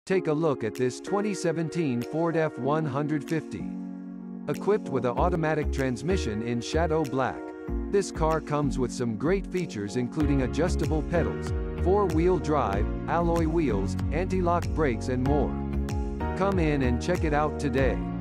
Take a look at this 2017 Ford F-150. Equipped with an automatic transmission in Shadow Black, this car comes with some great features including adjustable pedals, 4-wheel drive, alloy wheels, anti-lock brakes and more. Come in and check it out today.